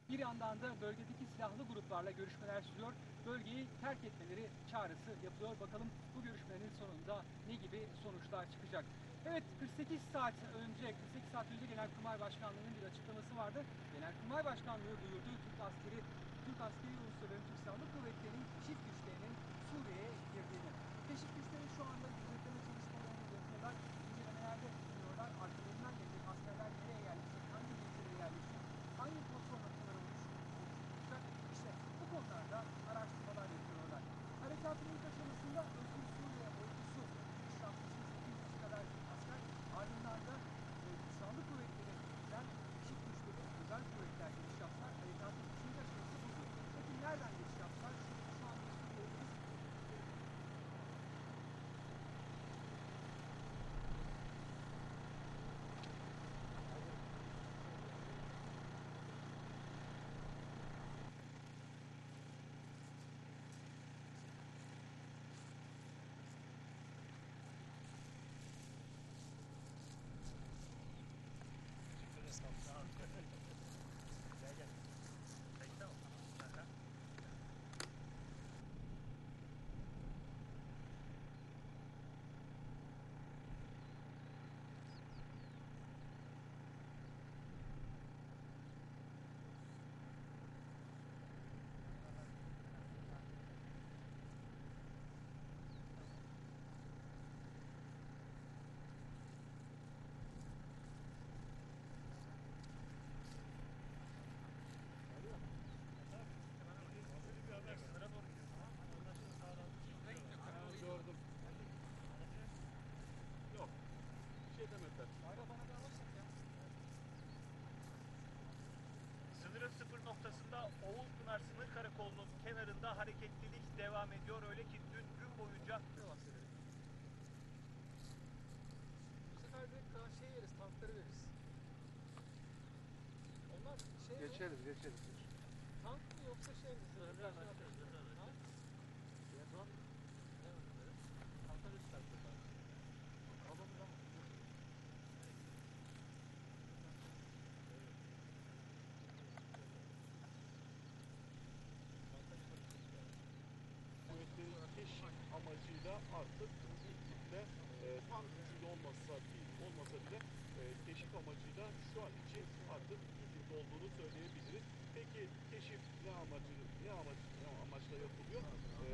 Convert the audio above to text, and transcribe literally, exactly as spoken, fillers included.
Bir yandan da bölgedeki silahlı gruplarla görüşmeler sürüyor. Bölgeyi terk etmeleri çağrısı yapılıyor. Bakalım bu görüşmenin sonunda ne gibi sonuçlar çıkacak. Evet, kırk sekiz saat önce, kırk sekiz saat önce Genelkurmay Başkanlığı'nın bir açıklaması vardı. Genelkurmay Başkanlığı duyurduğu Türk askeri, Türk askeri unsurların, Türk Silahlı Kuvvetleri'nin keşif güçlerinin Suriye'ye girdiğini. Keşif güçleri şu anda gözetleme çalışmalarını yapıyorlar. İncelemelerde bulunuyorlar. Arkalarından gelecek askerler nereye yerleşecek, hangi ülkelere yerleşecek, hangi kontrol noktaları oluşturacak? İşte bu konularda araştırmalar yapıyorlar. Harekatın ilk aşamasında Özgür Suriye ordusu giriş yaptı. sekiz yüz kadar asker, ardından da e, Silahlı Kuvvetleri'nden keşif güçleri, özel kuvvetler giriş yaptılar. Harekatın ikinci aşaması buydu. Peki nereden giriş yaptılar? Şu, şu anda Suriye'deyiz. Gel gel. Bekle o. Aha. Sınıra doğru gidiyor. Anlaşıldı, sağdan. Gördüm. Yok. Bir şey demediler. Bana bir alırsak ya. Sınırın sıfır noktasında Oğulpınar Sınır Karakolu'nun kenarında hareketlilik devam ediyor. Öyle ki dün gün boyunca Bu sefer direkt şey yeriz, tankları veririz. Onlar şey mi? Geçeriz, geçeriz. Tank mı yoksa şey mi? Zırhlı mı? Tanklar üst tarafta. Adamı da Kuvvetlerin keşif amacıyla artık ilkinde e, tam gücünde olmasa değil, olmasa bile e, keşif amacıyla şu an için artık ilkinde olduğunu söyleyebiliriz. Peki keşif ne amacı, ne amaç, ne amaçla yapılıyor? E,